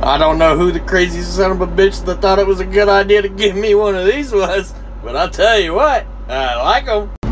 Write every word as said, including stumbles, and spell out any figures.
I don't know who the crazy son of a bitch that thought it was a good idea to give me one of these was, but I'll tell you what, I like them.